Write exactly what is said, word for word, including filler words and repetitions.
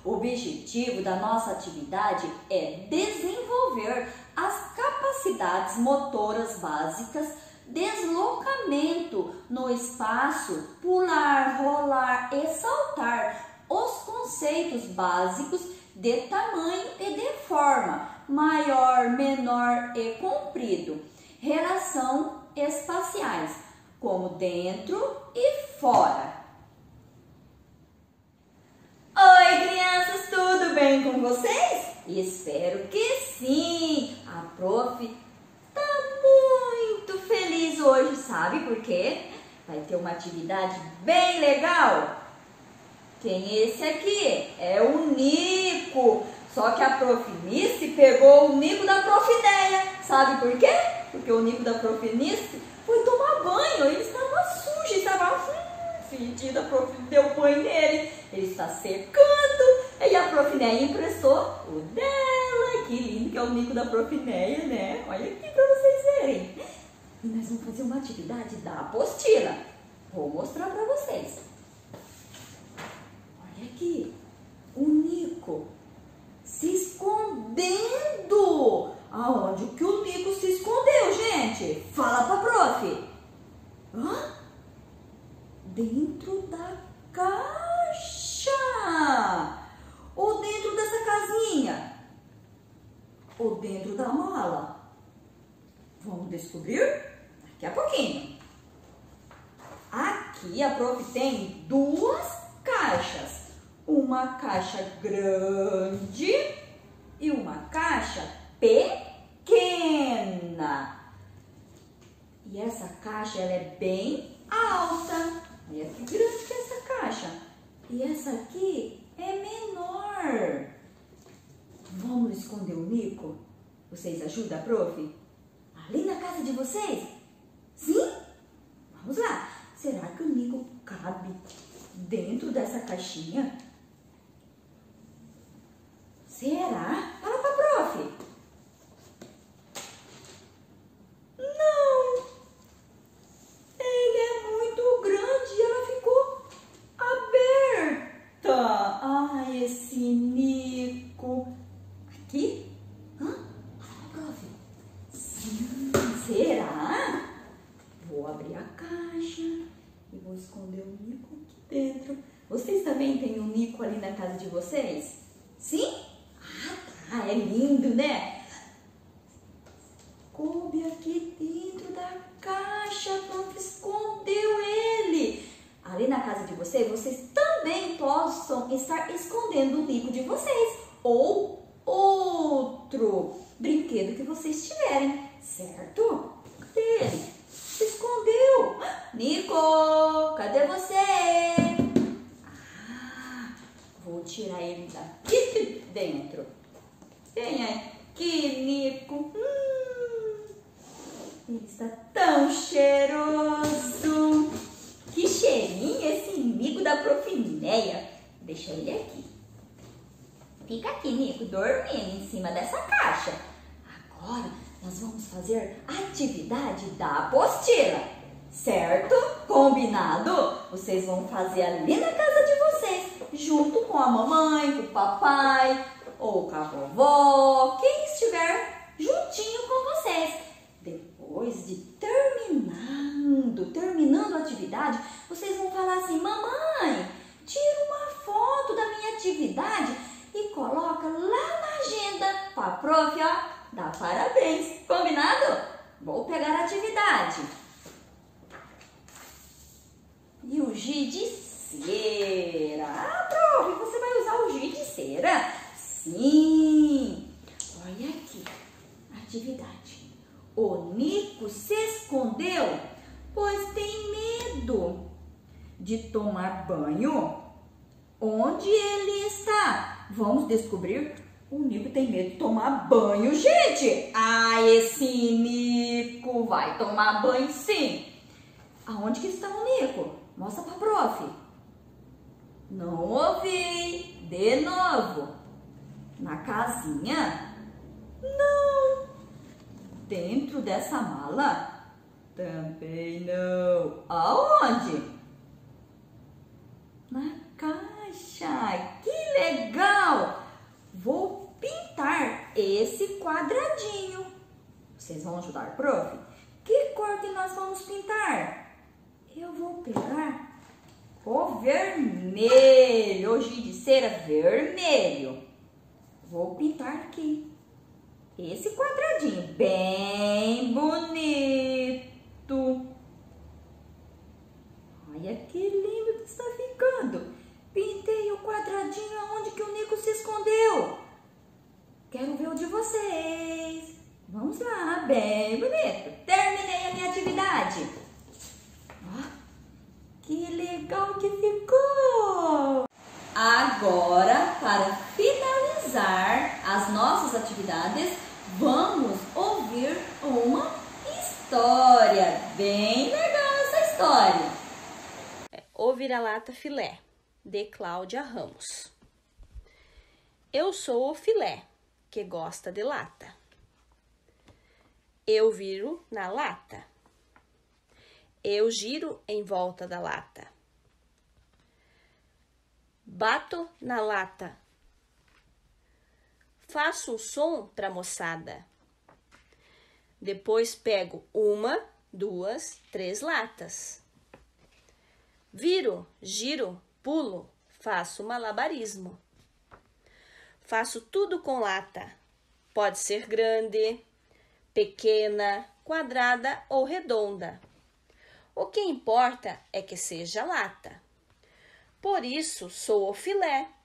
O objetivo da nossa atividade é desenvolver as capacidades motoras básicas, deslocamento no espaço, pular, rolar e saltar, os conceitos básicos de tamanho e de forma, maior, menor e comprido, relação espaciais, como dentro e fora. Oi, crianças, tudo bem com vocês? Espero que sim! A prof está muito feliz hoje, sabe por quê? Vai ter uma atividade bem legal. Quem é esse aqui? É o Nico. Só que a prof Nice pegou o Nico da prof Neia. Sabe por quê? Porque o Nico da prof Nice foi tomar banho. Ele estava sujo, estava hum, fedido. A prof deu banho nele. Ele está secando. E a prof Neia emprestou o dela. Que lindo que é o Nico da prof Neia, né? Olha aqui para vocês verem. E nós vamos fazer uma atividade da apostila. Vou mostrar para vocês. Olha aqui, o Nico se escondendo. Aonde que o Nico se escondeu, gente? Fala pra prof. Hã? Dentro da caixa. Ou dentro dessa casinha. Ou dentro da mala. Vamos descobrir daqui a pouquinho. Aqui a prof tem duas caixas. Uma caixa grande e uma caixa pequena. E essa caixa ela é bem alta. Olha que grande que é essa caixa. E essa aqui é menor. Vamos esconder o Nico? Vocês ajudam a prof? Ali na casa de vocês? Sim? Vamos lá. Será que o Nico cabe dentro dessa caixinha? Será? Fala pra prof. Não. Ele é muito grande e ela ficou aberta. Ai, esse Nico. Aqui? Hã? Fala, prof. Sim. Será? Vou abrir a caixa e vou esconder o Nico aqui dentro. Vocês também têm um Nico ali na casa de vocês? Sim? Ah, tá, é lindo, né? Coube aqui dentro da caixa, a prof escondeu ele. Ali na casa de vocês, vocês também possam estar escondendo o Nico de vocês. Ou outro brinquedo que vocês tiverem, certo? Cadê ele? Se escondeu. Nico, cadê você? Ah, vou tirar ele daqui de dentro. Vem aqui, Nico. Hum, ele está tão cheiroso. Que cheirinho esse Nico da prof Neia. Deixa ele aqui. Fica aqui, Nico, dormindo em cima dessa caixa. Agora nós vamos fazer a atividade da apostila, certo? Combinado? Vocês vão fazer ali na casa de vocês, junto com a mamãe, com o papai, ou com a vovó, quem estiver juntinho com vocês. Depois de terminando, terminando a atividade, vocês vão falar assim: mamãe, tira uma foto da minha atividade e coloca lá na agenda para a prof, ó, dá parabéns. Combinado? Vou pegar a atividade. E o giz de cera. Ah, prof, você vai usar o giz de cera? Sim. Olha aqui. Atividade. O Nico se escondeu, pois tem medo de tomar banho. Onde ele está? Vamos descobrir. O Nico tem medo de tomar banho, gente. Ah, esse Nico vai tomar banho, sim. Aonde que está o Nico? Mostra pra prof. Não ouvi. De novo. Na casinha? Não. Dentro dessa mala? Também não. Aonde? Na caixa. Que legal! esse quadradinho. Vocês vão ajudar, prof? Que cor que nós vamos pintar? Eu vou pegar o vermelho, hoje de cera vermelho. Vou pintar aqui esse quadradinho, bem bonito. Olha que lindo que está ficando. Pintei o quadradinho aonde que o Nico se escondeu. Quero ver o de vocês. Vamos lá, bem bonito. Terminei a minha atividade. Ó, que legal que ficou. Agora, para finalizar as nossas atividades, vamos ouvir uma história. Bem legal essa história. O Vira-Lata Filé, de Cláudia Ramos. Eu sou o filé que gosta de lata. Eu viro na lata. Eu giro em volta da lata. Bato na lata. Faço um som para a moçada. Depois pego uma, duas, três latas. Viro, giro, pulo, faço malabarismo. Faço tudo com lata. Pode ser grande, pequena, quadrada ou redonda. O que importa é que seja lata. Por isso, sou o filé